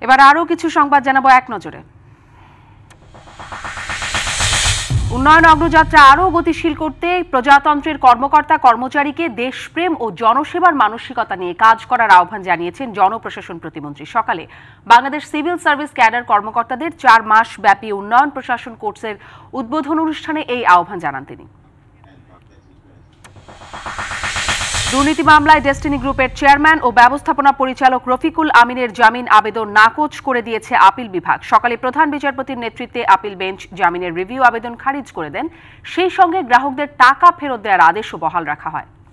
এবার আরও কিছু সংবাদ জানাবো এক নজরে। উন্নয়ন অগ্রযাত্রা আরও গতিশীল করতে প্রজাতন্ত্রের কর্মকর্তা কর্মচারীকে দেশপ্রেম ও জনসেবার মানসিকতা নিয়ে কাজ করার আহ্বান জানিয়েছেন জনপ্রশাসন প্রতিমন্ত্রী। সকালে বাংলাদেশ সিভিল সার্ভিস ক্যাডার কর্মকর্তাদের 4 মাস ব্যাপী উন্নয়ন প্রশাসন কোর্সের উদ্বোধন অনুষ্ঠানে এই আহ্বান জানান তিনি। দুর্নীতি মামলায় ডেস্টিনি গ্রুপের চেয়ারম্যান ও ব্যবস্থাপনা পরিচালক রফিকুল আমিনের জামিন আবেদন নাকচ করে দিয়েছে আপিল বিভাগ। সকালে প্রধান বিচারপতির নেতৃত্বে আপিল বেঞ্চ জামিনের রিভিউ আবেদন খারিজ করে দেন। সেই সঙ্গে গ্রাহকদের টাকা ফেরত দেওয়ার আদেশও বহাল রাখা হয়।